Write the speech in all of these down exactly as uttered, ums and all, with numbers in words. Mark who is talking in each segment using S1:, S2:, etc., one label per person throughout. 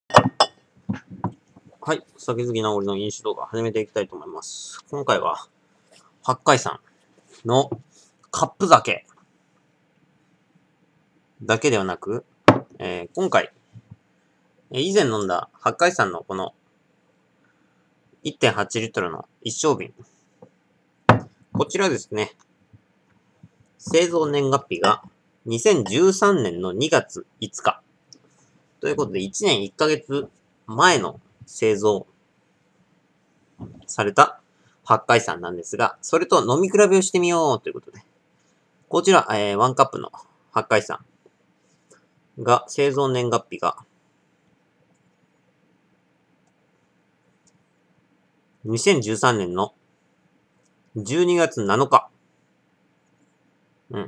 S1: はい。酒好きな俺の飲酒動画始めていきたいと思います。今回は、八海山のカップ酒だけではなく、えー、今回、以前飲んだ八海山のこの いってんはち リットルの一升瓶。こちらですね、製造年月日がにせんじゅうさんねんのにがついつか。ということでいちねんいっかげつまえの製造された八海山なんですが、それと飲み比べをしてみようということで。こちら、えー、ワンカップの八海山が、製造年月日が、にせんじゅうさんねんのじゅうにがつなのか。うん。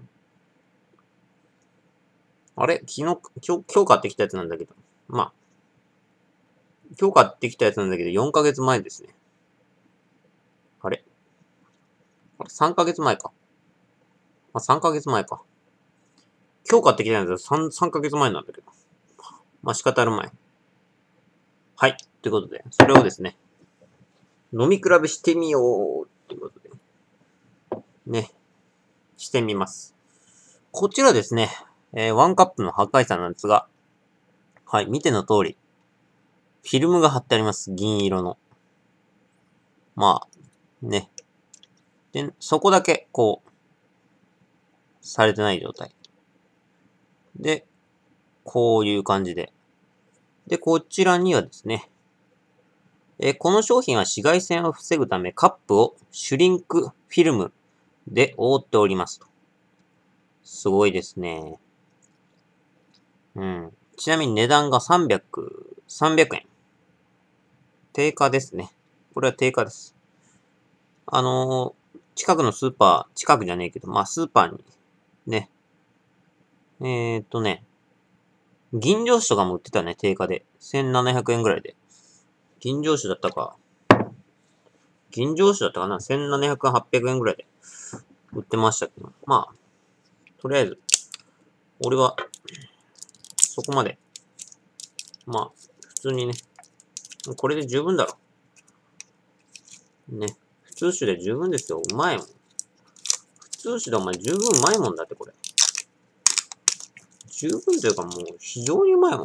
S1: あれ昨日、今日、今日買ってきたやつなんだけど。まあ、今日買ってきたやつなんだけど、よんかげつまえですね。あれあれ ?さんかげつまえか。あ、さんかげつまえか。今日買ってきたやつは 3, 3ヶ月前なんだけど。まあ仕方あるまい。はい。ということで、それをですね、飲み比べしてみようということで、ね、してみます。こちらですね、えー、ワンカップの八海山なんですが、はい、見ての通り、フィルムが貼ってあります。銀色の。まあ、ね。で、そこだけ、こう、されてない状態。で、こういう感じで。で、こちらにはですね、えー、この商品は紫外線を防ぐためカップをシュリンクフィルムで覆っておりますと。すごいですね。うん。ちなみに値段がさんびゃく、さんびゃくえん。定価ですね。これは定価です。あのー、近くのスーパー、近くじゃねえけど、まあスーパーに、ね。えーっとね、銀城酒とかも売ってたね、定価で。せんななひゃくえんぐらいで。銀城酒だったか。銀城酒だったかな ?せんななひゃくえん、はっぴゃくえんぐらいで売ってましたけど。まあ、とりあえず、俺は、そこまで。まあ、普通にね、これで十分だろ。ね。普通酒で十分ですよ。うまいもん。普通酒でお前十分うまいもんだって、これ。十分というかもう、非常にうまいもん。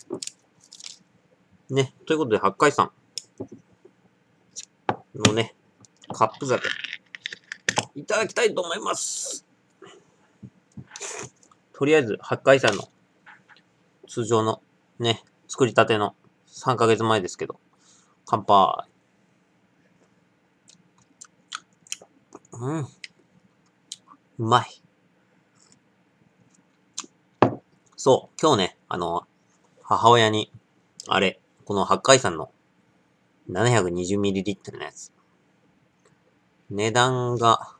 S1: ね。ということで、八海山のね、カップ酒、いただきたいと思います。とりあえず、八海山の通常のね、作りたてのさんかげつまえですけど、乾杯。うん。うまい。そう、今日ね、あの、母親に、あれ、この八海山の ななひゃくにじゅうミリリットル のやつ。値段が、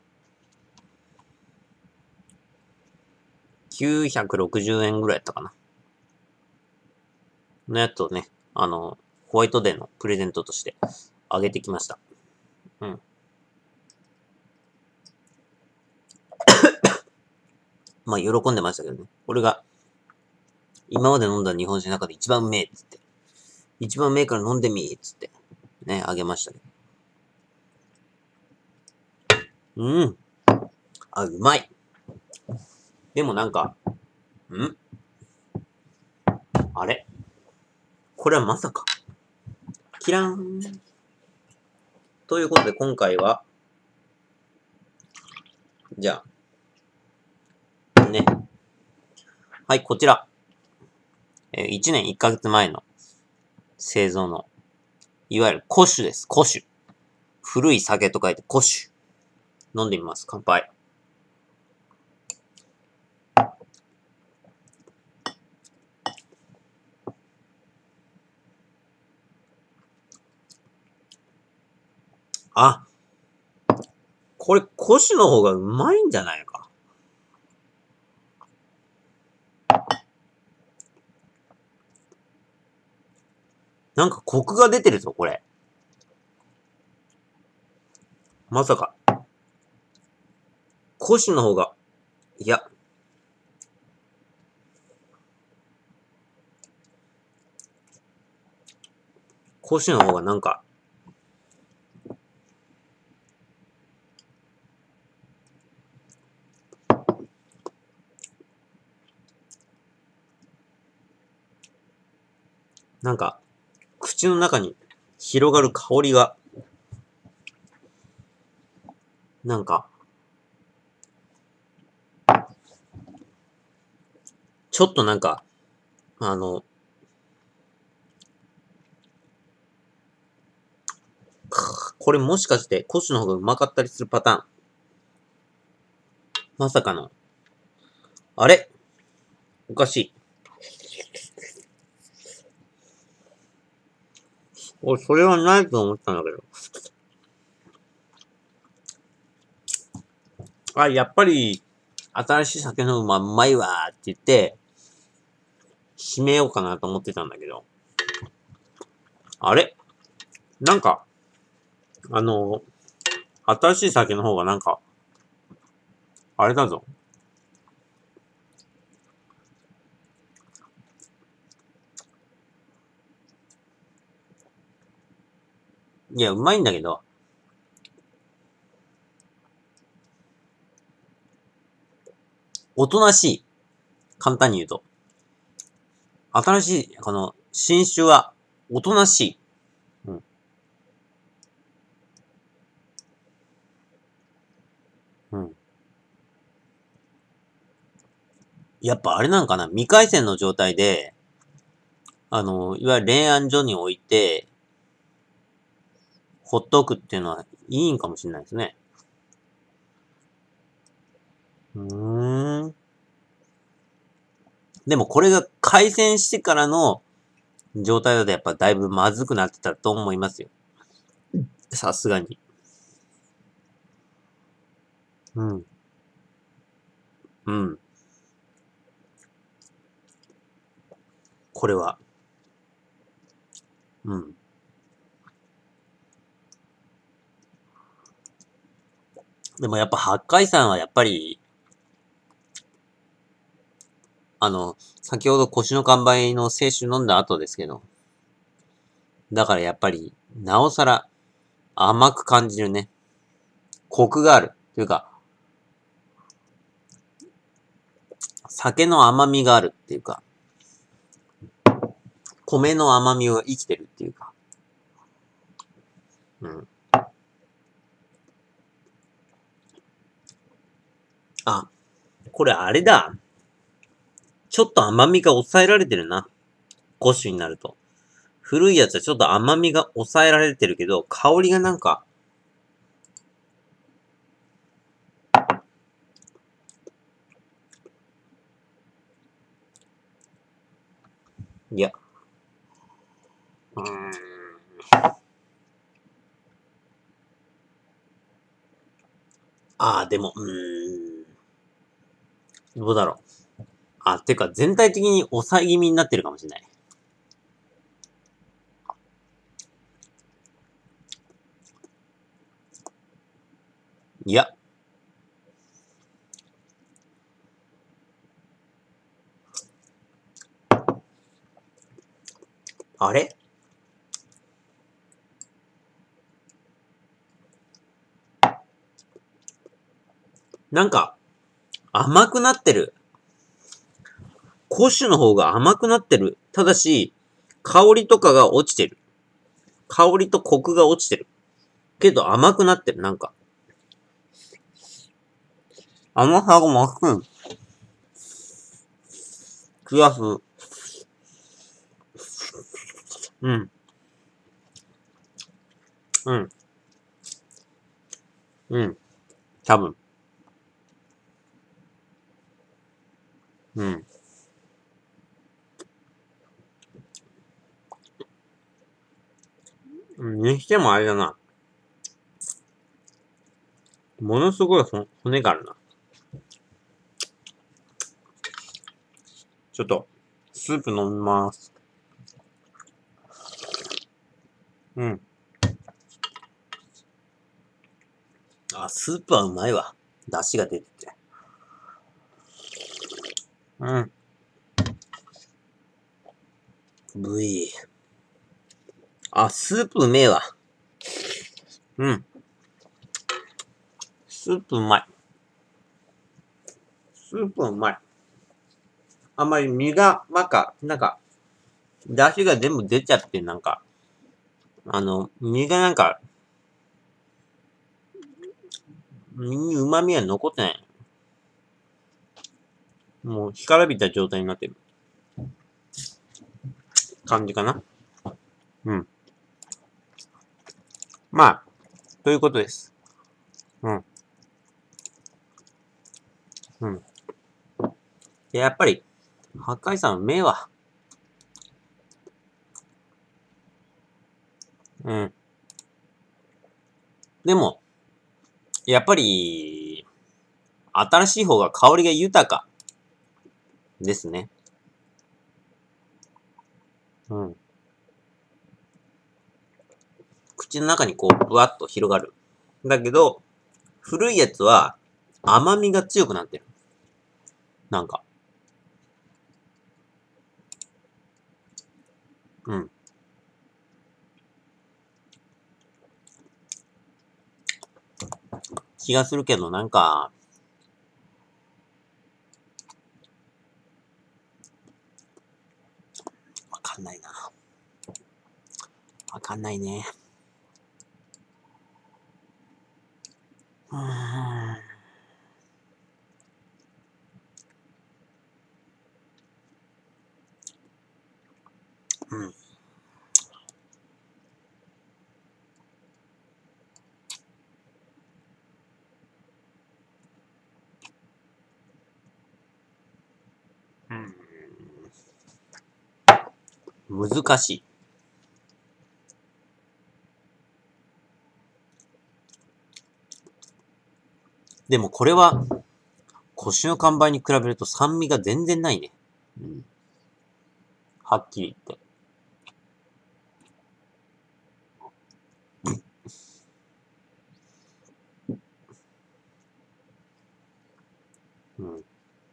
S1: きゅうひゃくろくじゅうえんぐらいやったかな。のやつをね、あの、ホワイトデーのプレゼントとしてあげてきました。うん。まあ、喜んでましたけどね。これが、今まで飲んだ日本酒の中で一番うめえっつって。一番うめえから飲んでみーっつって。ね、あげましたけど。うん。あ、うまい。でもなんか、んあれこれはまさか。キラーン。ということで今回は、じゃあ、ね。はい、こちら。えー、いちねんいっかげつまえの製造の、いわゆる古酒です。古酒。古い酒と書いて古酒。飲んでみます。乾杯。あ、これ古酒の方がうまいんじゃないか。なんかコクが出てるぞ、これ。まさか。古酒の方が、いや。 甲州の方がなんか、なんか、口の中に広がる香りが、なんか、ちょっとなんか、あの、これもしかしてコシの方がうまかったりするパターン。まさかの。あれおかしい。お、それはないと思ったんだけど。あ、やっぱり、新しい酒の馬うまいわーって言って、締めようかなと思ってたんだけど。あれなんか、あの、新しい酒の方がなんか、あれだぞ。いや、うまいんだけど、おとなしい。簡単に言うと。新しい、この、新酒は、おとなしい。うん。うん。やっぱあれなんかな未開栓の状態で、あの、いわゆる冷暗所に置いて、ほっとくっていうのはいいんかもしれないですね。うーん。でもこれが開栓してからの状態だとやっぱだいぶまずくなってたと思いますよ。さすがに。うん。うん。これは。うん。でもやっぱ八海山はやっぱり、あの、先ほど腰の完売の清酒飲んだ後ですけど、だからやっぱり、なおさら甘く感じるね。コクがある。というか、酒の甘みがあるっていうか、米の甘みを生きてるっていうか。うん。あ、これあれだ。ちょっと甘みが抑えられてるな。ご種になると。古いやつはちょっと甘みが抑えられてるけど、香りがなんか、いや、うーん。ああ、でも、うーん。どうだろう。あ、てか全体的に抑え気味になってるかもしれない。いや、あれなんか、甘くなってる。古酒の方が甘くなってる。ただし、香りとかが落ちてる。香りとコクが落ちてる。けど甘くなってる、なんか。甘さが増す気がする。うん。うん。うん。多分。うん。にしてもあれだな。ものすごいほ骨があるな。ちょっと、スープ飲みます。うん。あ、スープはうまいわ。出汁が出てて。うん。V。 あ、スープうめえわ。うん。スープうまい。スープうまい。あんまり身が、なんか、なんか、出汁が全部出ちゃって、なんか、あの、身がなんか、身に旨味は残ってない。もう、干からびた状態になってる感じかな。うん。まあ、ということです。うん。うん。でやっぱり、八海山うめえわ。うん。でも、やっぱり、新しい方が香りが豊かですね。うん。口の中にこう、ぶわっと広がる。だけど、古いやつは、甘みが強くなってる。なんか。うん。気がするけど、なんか、わかんないな。わかんないね。うーん。うん。うん。難しい。でもこれは、腰の完売に比べると酸味が全然ないね。うん。はっきり言って。うん。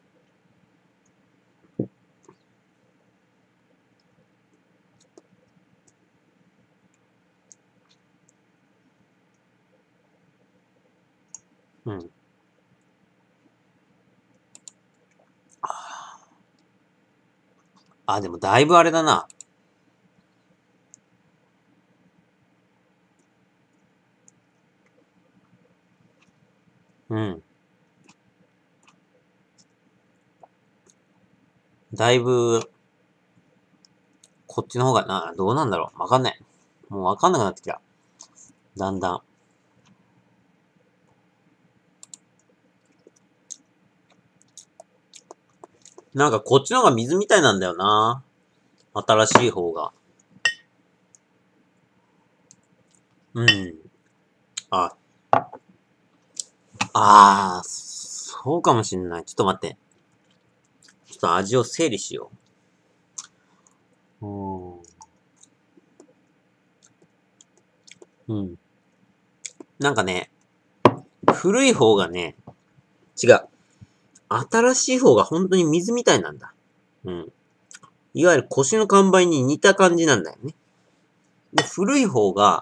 S1: うん。あ、でもだいぶあれだな。うん。だいぶ、こっちの方がな、どうなんだろう。わかんない。もうわかんなくなってきた。だんだん。なんかこっちの方が水みたいなんだよな。新しい方が。うん。あ、あー、そうかもしんない。ちょっと待って。ちょっと味を整理しよう。うーん。うん。なんかね、古い方がね、違う。新しい方が本当に水みたいなんだ。うん。いわゆる腰の看板に似た感じなんだよね。で、古い方が、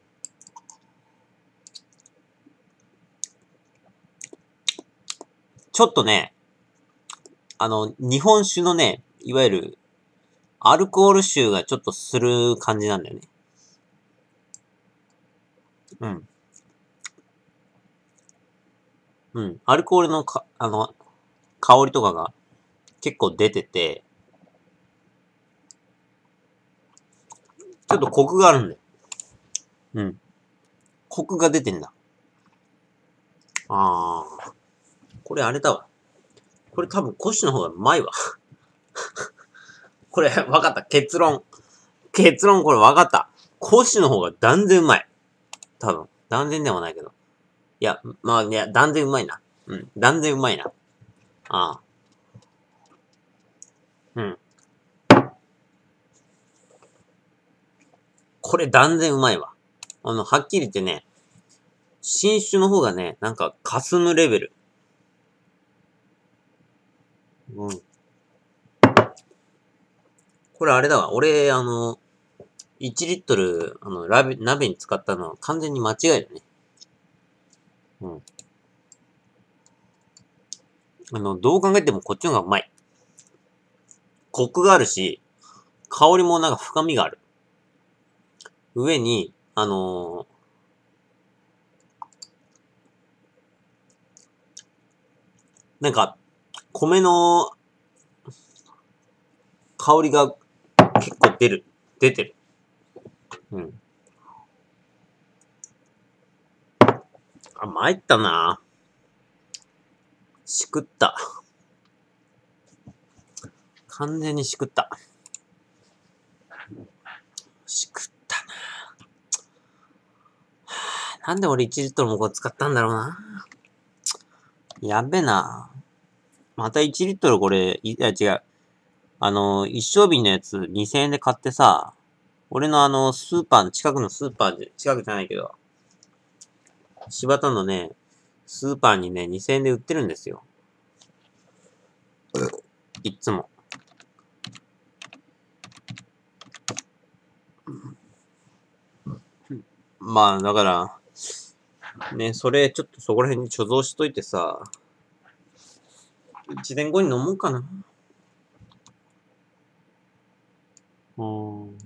S1: ちょっとね、あの、日本酒のね、いわゆる、アルコール臭がちょっとする感じなんだよね。うん。うん。アルコールのか、あの、香りとかが結構出てて、ちょっとコクがあるんだよ。うん。コクが出てんだ。あー。これあれだわ。これ多分コッシュの方がうまいわ。これ、わかった。結論。結論これわかった。コッシュの方が断然うまい。多分。断然ではないけど。いや、まあ、いや、断然うまいな。うん。断然うまいな。ああ。うん。これ断然うまいわ。あの、はっきり言ってね、新種の方がね、なんか、霞むレベル。うん。これあれだわ。俺、あの、 いちリットル、あの、鍋、鍋に使ったのは完全に間違いだね。うん。あの、どう考えてもこっちの方がうまい。コクがあるし、香りもなんか深みがある。上に、あのー、なんか、米の香りが結構出る。出てる。うん。あ、参ったな。しくった。完全にしくった。しくったな。はあ、なんで俺いちリットルもこれ使ったんだろうな。やべえな。またいちリットルこれ、いや違う。あの、一升瓶のやつにせんえんで買ってさ、俺のあの、スーパーの、近くのスーパーで、近くじゃないけど、柴田のね、スーパーにね、にせんえんで売ってるんですよ。いっつも。まあ、だから、ね、それちょっとそこら辺に貯蔵しといてさ、いちねんごに飲もうかな。うーん。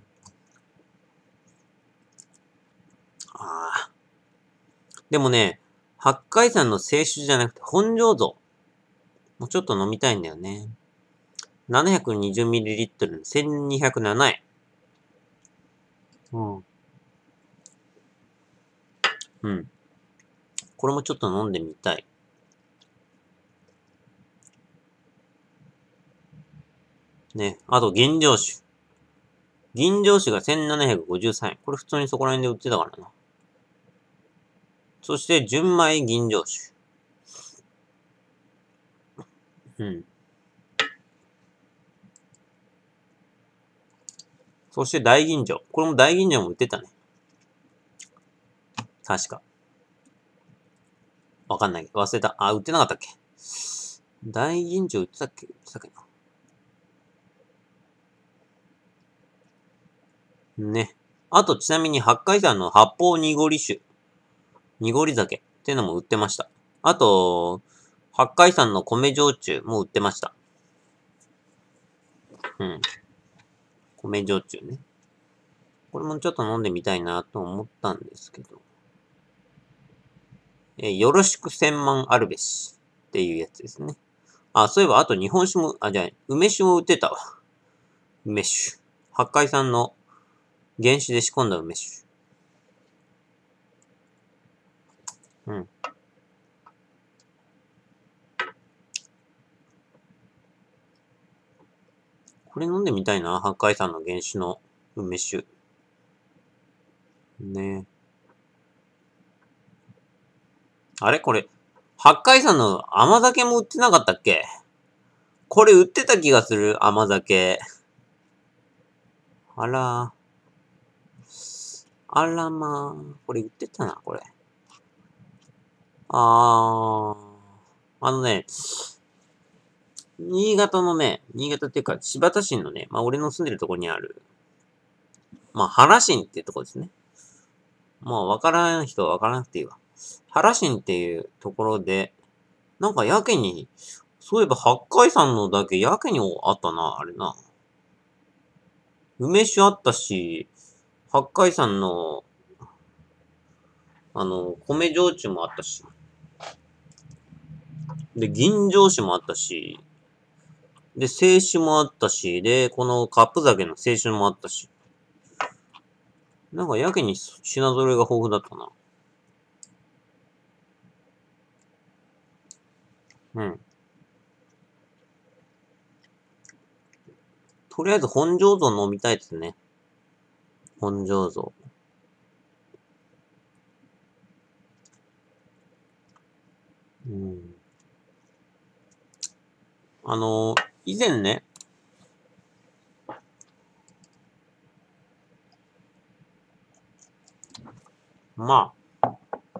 S1: ああ。でもね、八海山の清酒じゃなくて本醸造。もうちょっと飲みたいんだよね。ななひゃくにじゅうミリリットル せんにひゃくななえん。うん。うん。これもちょっと飲んでみたい。ね。あと、吟醸酒。吟醸酒がせんななひゃくごじゅうさんえん。これ普通にそこら辺で売ってたからな。そして、純米吟醸酒。うん。そして大吟醸。これも大吟醸も売ってたね。確か。わかんないけど、忘れた。あ、売ってなかったっけ。大吟醸売ってたっけ売ってたっけな。ね。あと、ちなみに、八海山の発泡濁り酒。濁り酒っていうのも売ってました。あと、八海山の米焼酎も売ってました。うん。米焼酎ね。これもちょっと飲んでみたいなと思ったんですけど。えーよろしく千万あるべしっていうやつですね。あ、そういえばあと日本酒も、あ、じゃあ、梅酒も売ってたわ。梅酒。八海山の原酒で仕込んだ梅酒。うん。これ飲んでみたいな。八海山の原酒の梅酒。ね。あれこれ、八海山の甘酒も売ってなかったっけ。これ売ってた気がする、甘酒。あら。あらまあ。これ売ってたな、これ。あー。あのね、新潟のね、新潟っていうか、新発田市のね、まあ俺の住んでるところにある、まあ原新っていうところですね。まあわからん人はわからなくていいわ。原新っていうところで、なんかやけに、そういえば八海山のだけやけにあったな、あれな。梅酒あったし、八海山の、あの、米焼酎もあったし。で、吟醸酒もあったし、で、清酒もあったし、で、このカップ酒の清酒もあったし。なんかやけに品揃えが豊富だったな。うん。とりあえず本醸造飲みたいですね。本醸造。うん。あのー、以前ね、まあ、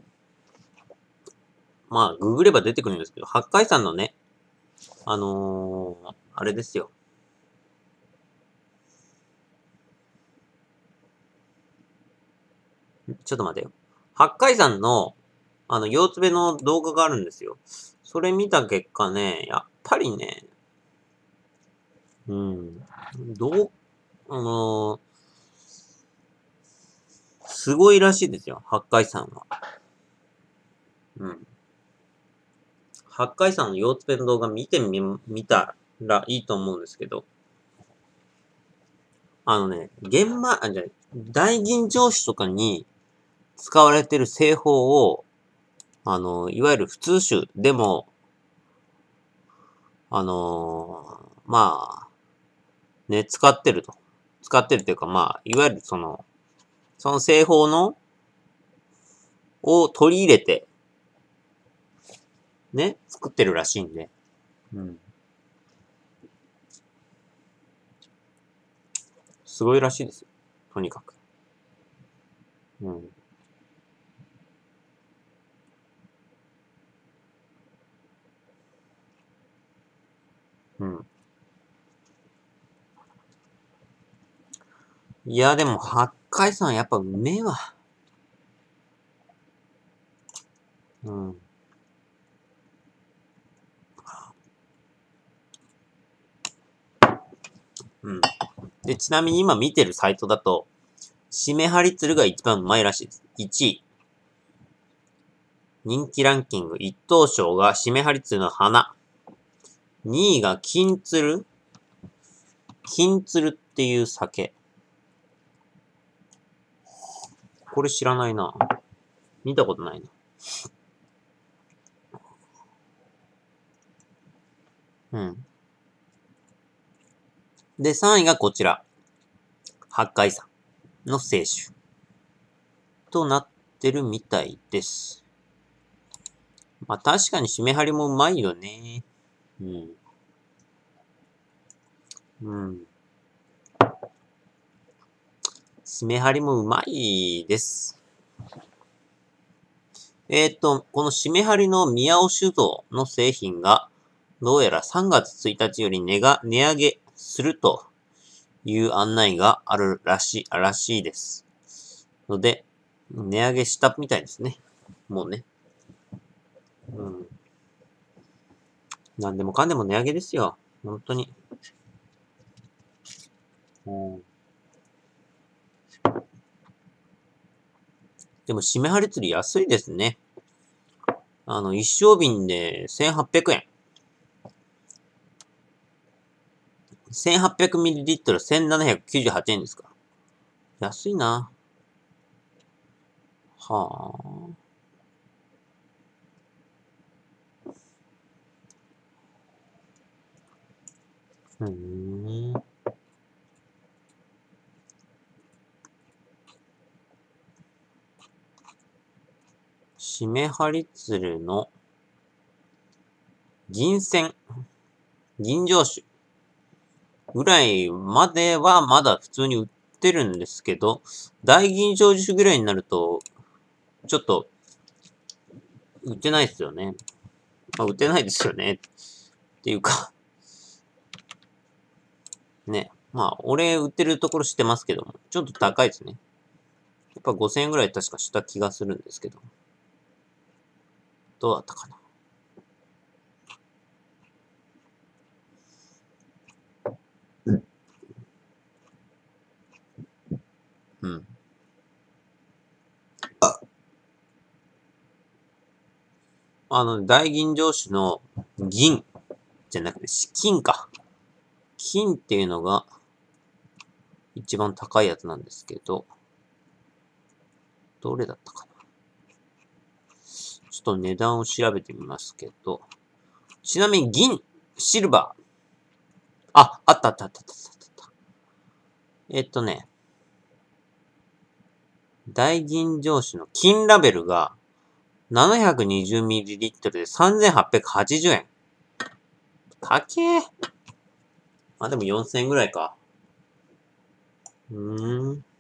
S1: まあ、ググれば出てくるんですけど、八海山のね、あのー、あれですよ。 ちょっと待てよ。八海山の、あの、腰つべの動画があるんですよ。それ見た結果ね、やっぱりね、うん、どう、あのー、すごいらしいですよ、八海山は。うん。八海山の腰つべの動画見てみ、見たらいいと思うんですけど、あのね、玄米、あ、じゃ大吟醸酒とかに使われてる製法を、あの、いわゆる普通酒でも、あのー、まあ、ね、使ってると。使ってるというか、まあ、いわゆるその、その製法の、を取り入れて、ね、作ってるらしいんで。うん。すごいらしいですよ。とにかく。うん。うん。いや、でも、八海山やっぱうめえわ。うん。うん。で、ちなみに今見てるサイトだと、しめはり鶴が一番うまいらしいです。いちい。人気ランキング一等賞がしめはり鶴の花。にいが金鶴金鶴っていう酒。これ知らないな。見たことないな。うん。で、さんいがこちら。八海山の清酒。となってるみたいです。まあ確かに締め張りもうまいよね。うん。うん。締め張りもうまいです。えっと、この締め張りの宮尾酒造の製品が、どうやらさんがつついたちより値が、値上げするという案内があるらしい、らしいです。ので、値上げしたみたいですね。もうね。うん。なんでもかんでも値上げですよ。本当に。うん。でも、締め張り釣り安いですね。あの、一升瓶で せんはっぴゃくえん。せんはっぴゃくミリリットル せんななひゃくきゅうじゅうはちえんですか。安いな。はあ。うーん。締め張り鶴の銀線、銀醸酒ぐらいまではまだ普通に売ってるんですけど、大吟醸酒ぐらいになると、ちょっと、売ってないですよね。まあ、売ってないですよね。っていうかね。まあ、俺売ってるところ知ってますけども、ちょっと高いですね。やっぱごせんえんぐらい確かした気がするんですけど。どうだったかな。うん。あの、大吟醸酒の銀じゃなくて金か。金っていうのが一番高いやつなんですけど、どれだったかな。ちょっと値段を調べてみますけど、ちなみに銀、シルバー。あ、あったあったあったあったあった。えっとね、大吟醸酒の金ラベルが ななひゃくにじゅうミリリットル でさんぜんはっぴゃくはちじゅうえん。高え。まあでもよんせんえんぐらいか。うーん。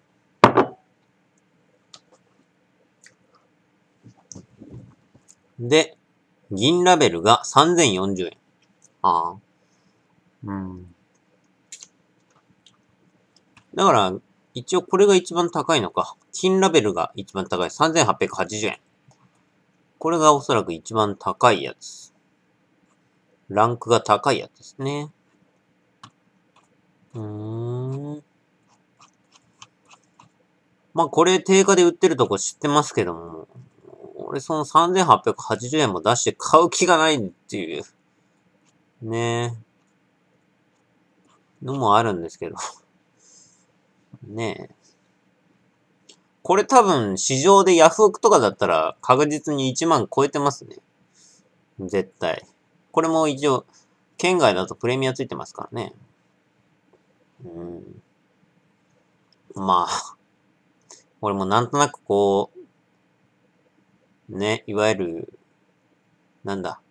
S1: で、銀ラベルがさんぜんよんじゅうえん。ああ。うん。だから、 一応これが一番高いのか。金ラベルが一番高い。さんぜんはっぴゃくはちじゅうえん。これがおそらく一番高いやつ。ランクが高いやつですね。うーん。まあこれ定価で売ってるとこ知ってますけども、俺そのさんぜんはっぴゃくはちじゅうえんも出して買う気がないっていう、ねのもあるんですけど。ねえ。これ多分市場でヤフオクとかだったら確実にいちまん超えてますね。絶対。これも一応、県外だとプレミアついてますからね。うん。まあ、俺もなんとなくこう、ね、いわゆる、なんだ。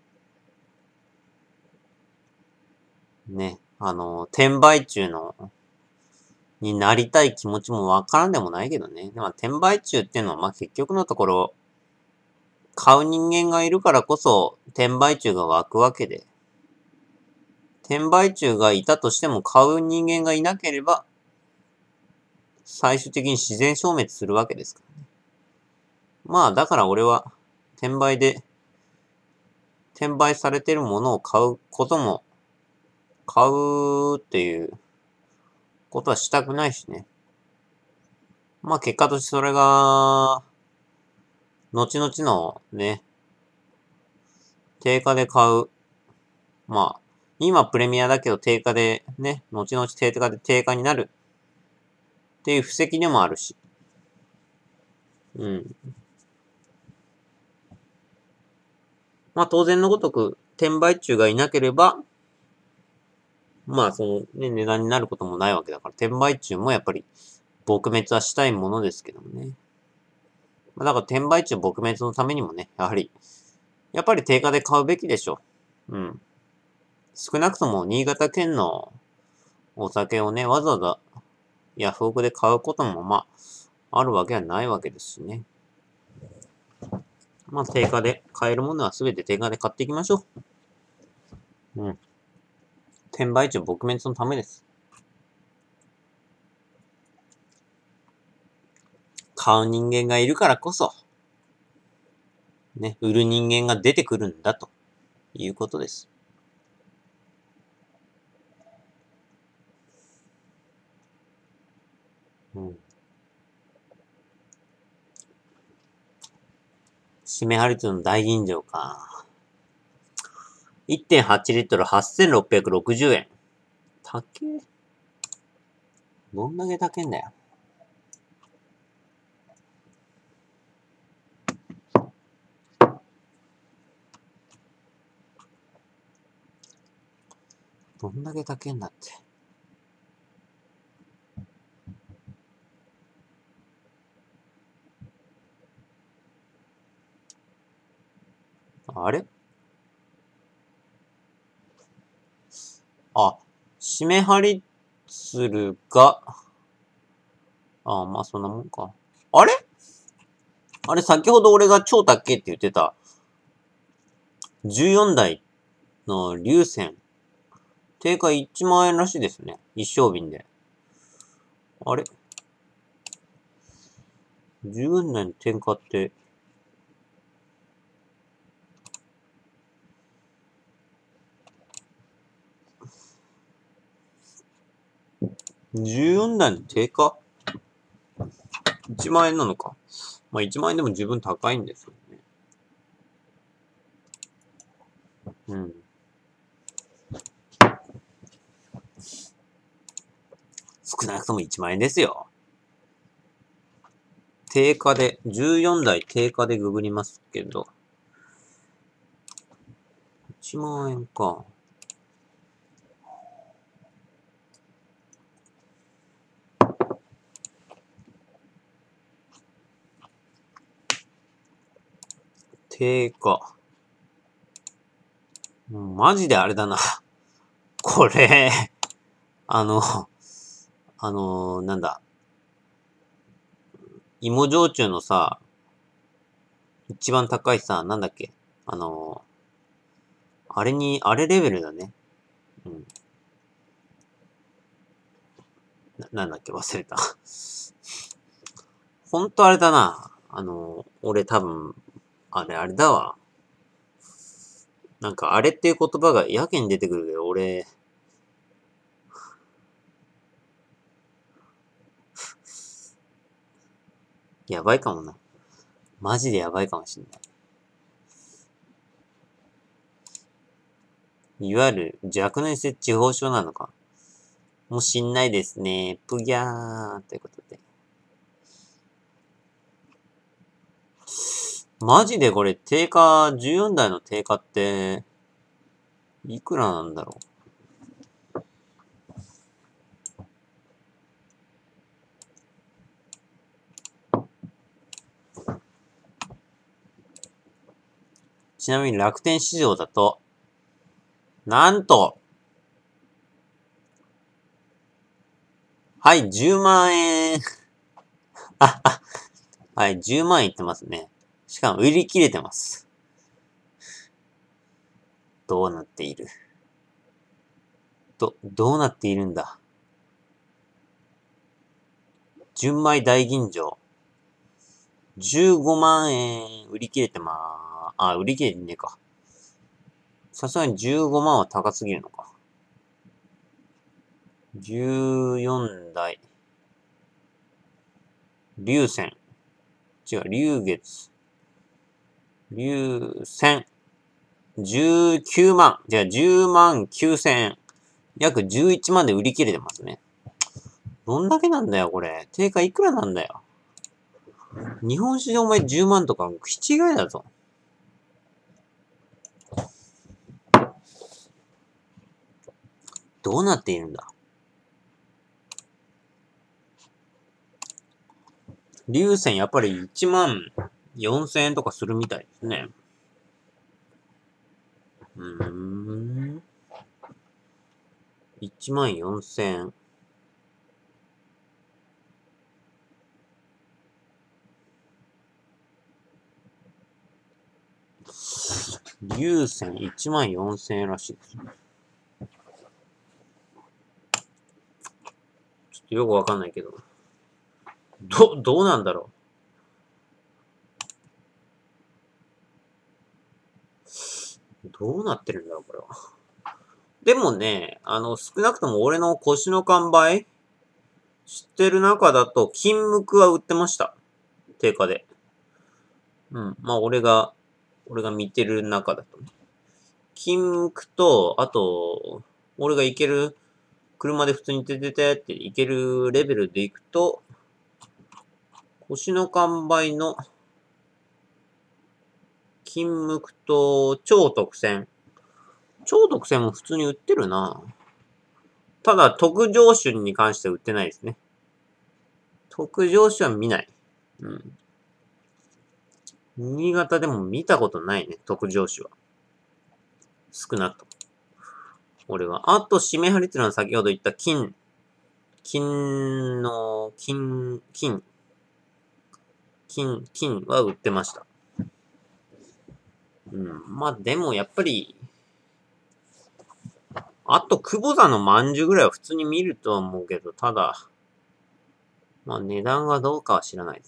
S1: ね、あの、転売中の、になりたい気持ちもわからんでもないけどね。でも転売中っていうのは、まあ結局のところ、買う人間がいるからこそ、転売中が湧くわけで、転売中がいたとしても買う人間がいなければ、最終的に自然消滅するわけですからね。まあ、だから俺は、転売で、転売されてるものを買うことも、買うっていうことはしたくないしね。まあ結果としてそれが、後々のね、定価で買う。まあ、今プレミアだけど定価でね、後々定価で定価になるっていう布石でもあるし。うん。まあ当然のごとく、転売中がいなければ、まあそのね、値段になることもないわけだから、転売中もやっぱり撲滅はしたいものですけどもね。まあ、だから転売中撲滅のためにもね、やはり、やっぱり定価で買うべきでしょう。うん。少なくとも新潟県のお酒をね、わざわざヤフオクで買うこともまあ、あるわけはないわけですしね。まあ定価で買えるものは全て定価で買っていきましょう。うん。転売中撲滅のためです。買う人間がいるからこそ、ね、売る人間が出てくるんだということです。うん。締め張りとの大吟醸か。いってんはちリットルはっせんろっぴゃくろくじゅうえん。高え。どんだけ高えんだよ。どんだけ高えんだって。あれあ、締め張り鶴が、ああ、まあそんなもんか。あれあれ、先ほど俺が超高えって言ってた、じゅうよんだいの流線。定価いちまん円らしいですね。一升瓶で。あれ ?じゅうよんだいの定価って、じゅうよんだいの定価 いちまん円なのか。まあいちまん円でも十分高いんですよね。うん。少なくともいちまん円ですよ。定価で、じゅうよんだい定価でググりますけど。いちまん円か。定価。マジであれだな。これ、あの、あの、なんだ。芋焼酎のさ、一番高いさ、なんだっけ。あの、あれに、あれレベルだね。うん。 な、なんだっけ忘れた。ほんとあれだな。あの、俺多分、あれあれだわ。なんかあれっていう言葉がやけに出てくるけど、俺、やばいかもな。マジでやばいかもしんない。いわゆる若年性地方症なのか。もうしんないですね。ぷぎゃーということで。マジでこれ定価、じゅうよんだいの定価って、いくらなんだろう。ちなみに楽天市場だと、なんと、はい、じゅうまんえん。はい、じゅうまんいってますね。しかも売り切れてます。どうなっているど、どうなっているんだ純米大吟醸。じゅうごまんえん売り切れてまー、あ、売り切れてねえか。さすがにじゅうごまんは高すぎるのか。じゅうよんだい。流泉。違う、流月。流泉。じゅうきゅうまん。じゃあじゅうまんきゅうせんえん。約じゅういちまんで売り切れてますね。どんだけなんだよ、これ。定価いくらなんだよ。日本酒でお前じゅうまんとか、口違いだぞ。どうなっているんだ。流泉やっぱりいちまんよんせんえんとかするみたいですね。うーん。いちまんよんせんえん。流泉いちまんよんせんえんらしいです。ちょっとよくわかんないけど。ど、どうなんだろう。どうなってるんだろう、これは。でもね、あの、少なくとも俺の腰の完売知ってる中だと、金無垢は売ってました。定価で。うん。まあ、俺が、俺が見てる中だとね。金無垢と、あと、俺が行ける、車で普通にてててって行けるレベルで行くと、腰の完売の金無垢と超特選。超特選も普通に売ってるな。ただ、特上酒に関しては売ってないですね。特上酒は見ない。うん。新潟でも見たことないね、特上酒は。少なくとも。俺は。あと、締め張りっていうのは先ほど言った金。金の、金、金。金、金は売ってました。うん。まあ、でもやっぱり、あと、久保田のまんじゅうぐらいは普通に見るとは思うけど、ただ、まあ値段がどうかは知らないです。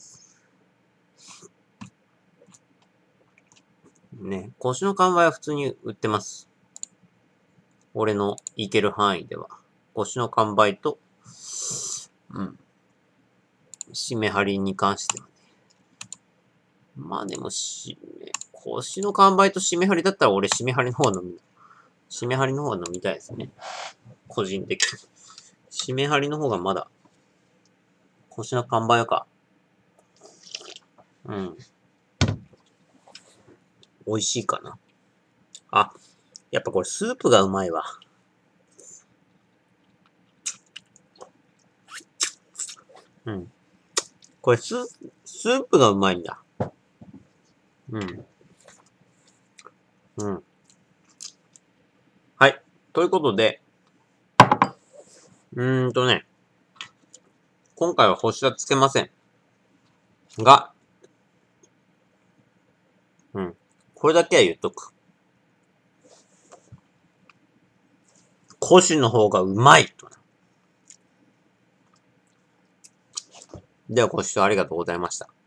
S1: ね、腰の完売は普通に売ってます。俺の行ける範囲では。腰の完売と、うん。締め張りに関してはね。まあでも、締め、腰の完売と締め張りだったら俺締め張りの方の、締め張りの方が飲みたいですね。個人的に。締め張りの方がまだ、腰の完売か。うん。美味しいかな。あ、やっぱこれスープがうまいわ。うん。これス、スープがうまいんだ。うん。うん。はい。ということで、うーんとね、今回は星はつけません。が、うん。これだけは言っとく。古酒の方がうまいと。 ではご視聴ありがとうございました。